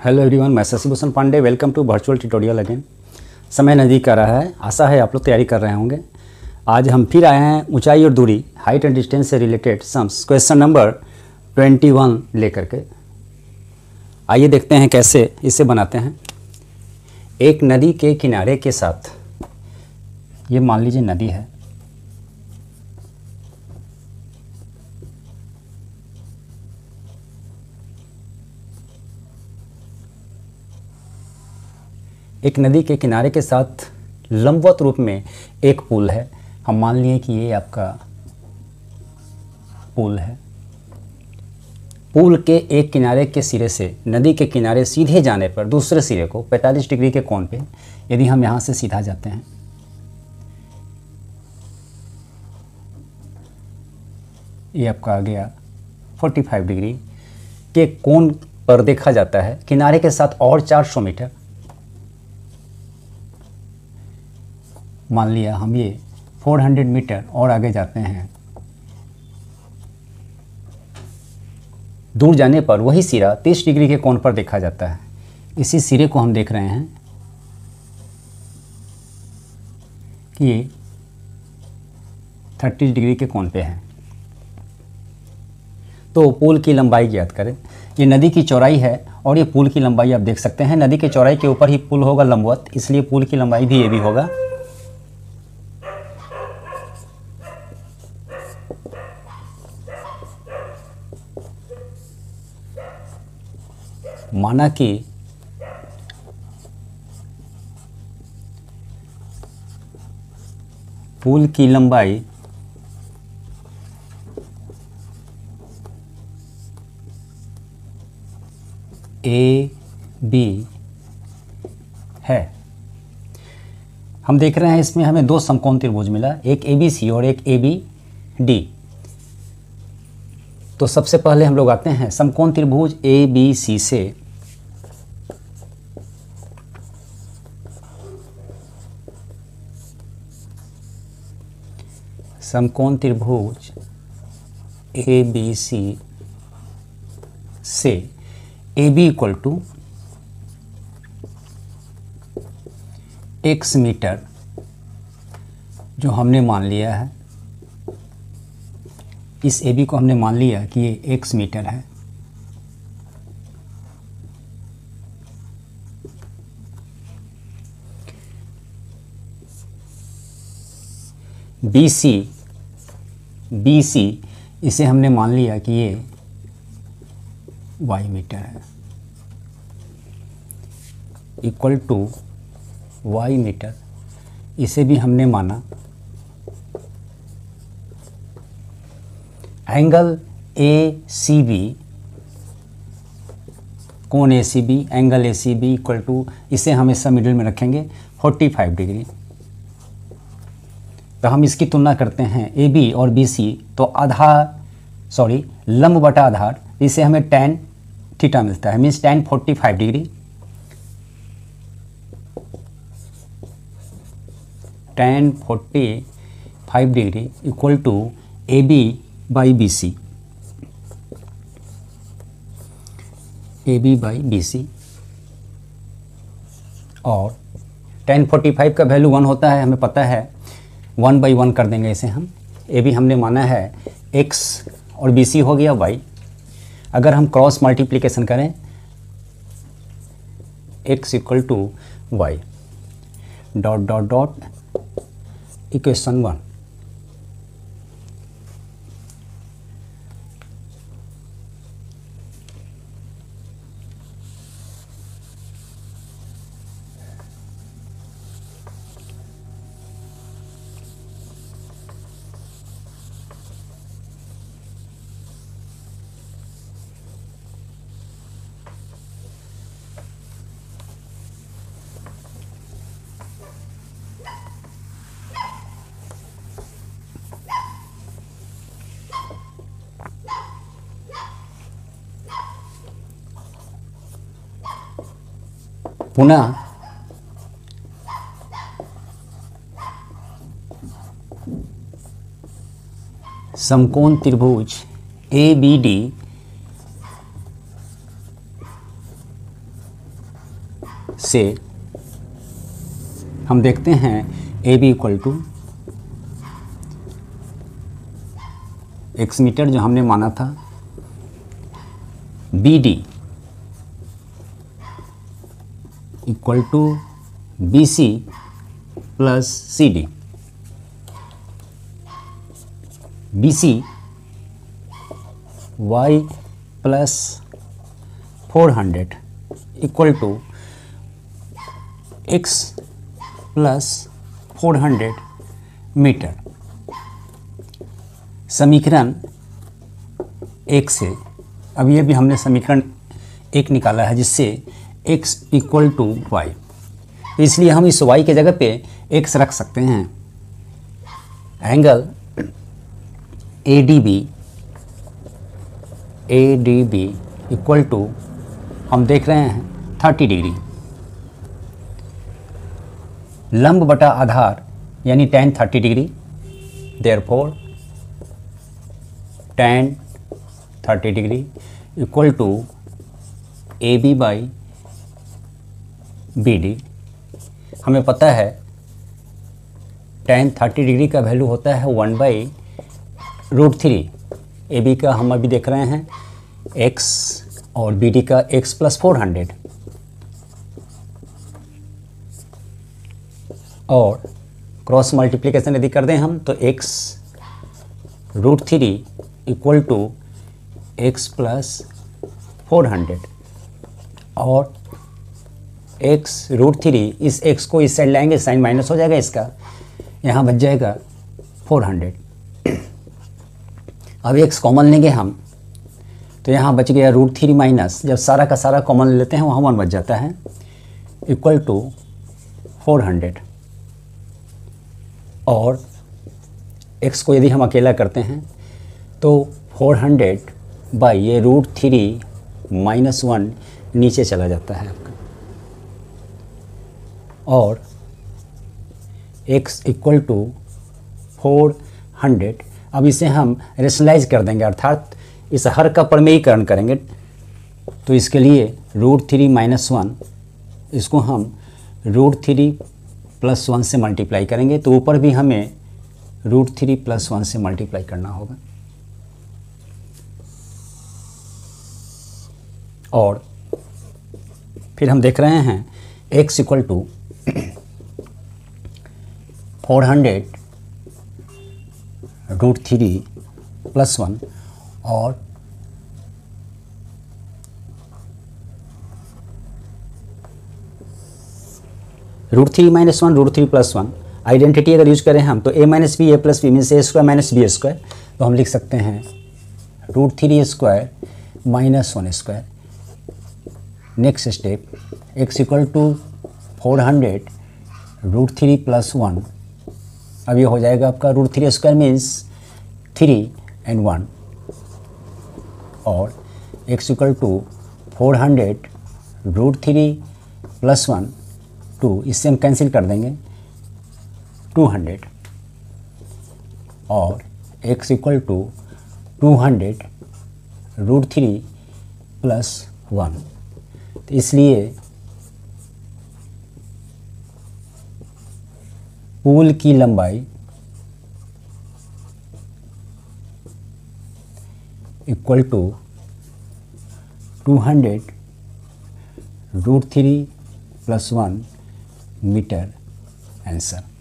Hello everyone, मैं Shashi Bhushan Pandey. Welcome to virtual tutorial again. समय नज़दीक आ रहा है, आशा है आप लोग तैयारी कर रहे होंगे। आज हम फिर आए हैं ऊंचाई और दूरी, हाइट एंड डिस्टेंस से रिलेटेड सम्स, क्वेश्चन नंबर 21 लेकर के। आइए देखते हैं कैसे इसे बनाते हैं। एक नदी के किनारे के साथ, ये मान लीजिए नदी है, एक नदी के किनारे के साथ लंबवत रूप में एक पुल है। हम मान लिए कि ये आपका पुल है। पुल के एक किनारे के सिरे से नदी के किनारे सीधे जाने पर दूसरे सिरे को 45 डिग्री के कोण पे, यदि हम यहाँ से सीधा जाते हैं, ये आपका आ गया 45 डिग्री के कोण पर देखा जाता है किनारे के साथ और 400 मीटर। मान लिया हम ये 400 मीटर और आगे जाते हैं। दूर जाने पर वही सिरा 30 डिग्री के कोण पर देखा जाता है। इसी सिरे को हम देख रहे हैं कि ये 30 डिग्री के कोण पे है। तो पुल की लंबाई ज्ञात करें। ये नदी की चौड़ाई है और ये पुल की लंबाई आप देख सकते हैं। नदी की चौड़ाई के ऊपर ही पुल होगा लंबवत, इसलिए पुल की लंबाई भी ये भी होगा। माना कि पुल की लंबाई ए बी है। हम देख रहे हैं इसमें हमें दो समकोण त्रिभुज मिला, एक ए बी सी और एक ए बी डी। तो सबसे पहले हम लोग आते हैं समकोण त्रिभुज ए बी सी से समकोण त्रिभुज ए बी सी से A B equal to x metre जो हमने मान लिया है, इस ए बी को हमने मान लिया कि ये x मीटर है। बी सी इसे हमने मान लिया कि ये y मीटर है, इक्वल टू y मीटर। इसे भी हमने माना। एंगल ए सी बी, कोण A C B, angle A C B equal to, इसे हम इस मिडिल में रखेंगे 45 डिग्री। तो हम इसकी तुलना करते हैं ए बी और बी सी, तो लंब बटा आधार, इसे हमें tan थीटा मिलता है, means tan 45 degree. tan 45 degree equal to A B by B C, A B by B C. और tan 45 का वैल्यू 1 होता है, हमें पता है। 1/1 कर देंगे इसे हम। ए बी हमने माना है x और बी सी हो गया y। अगर हम क्रॉस मल्टीप्लिकेशन करें x equal to y, dot dot dot, equation 1। पुनः समकोण त्रिभुज ए बी डी से हम देखते हैं A B equal to x metre जो हमने माना था, B D equal to B C plus C D. B C y plus 400 equal to x plus 400 metre. समीकरण एक से अब ये भी हमने समीकरण एक निकाला है जिससे x इक्वल टू वाई, तो इसलिए हम इस y के जगह पे x रख सकते हैं। Angle A D B equal to हम देख रहे हैं 30 डिग्री। लंब बटा आधार यानी tan 30 degree, therefore tan 30 degree equal to A B by B D. हमें पता है tan 30 डिग्री का वैल्यू होता है 1/√3। ए बी का हम अभी देख रहे हैं x और बी डी का x प्लस 400, और क्रॉस मल्टीप्लिकेशन यदि कर दें हम तो x√3 equal to x plus 400, और x√3 इस x को इस साइड लाएंगे, साइन माइनस हो जाएगा, इसका यहाँ बच जाएगा 400। अब x कॉमन लेंगे हम तो यहाँ बच गया √3 माइनस, जब सारा का सारा कॉमन लेते हैं वहाँ 1 बच जाता है, इक्वल टू 400। और x को यदि हम अकेला करते हैं तो 400 बाई ये √3 माइनस 1 नीचे चला जाता है आपका, और x इक्वल टू 400। अब इसे हम रेशनलाइज कर देंगे, अर्थात इस हर का प्रमेयीकरण करेंगे, तो इसके लिए √3 माइनस 1 इसको हम √3 प्लस 1 से मल्टीप्लाई करेंगे, तो ऊपर भी हमें √3 प्लस 1 से मल्टीप्लाई करना होगा। और फिर हम देख रहे हैं x इक्वल टू 400 √3 प्लस 1 और √3 माइनस 1 √3 प्लस 1। आइडेंटिटी अगर यूज करें हम तो a minus B A plus B means A square minus B square, तो हम लिख सकते हैं √3 square minus 1 square. Next step x equal to 400 √3 plus 1। अब ये हो जाएगा आपका √3 स्क्वायर मीन्स 3 and 1, और x इक्वल टू 400 √3 प्लस 1 2, इससे हम कैंसिल कर देंगे 200, और x इक्वल टू 200 √3 प्लस 1। तो इसलिए पुल की लंबाई equal to 200 √3 plus 1 metre. Answer.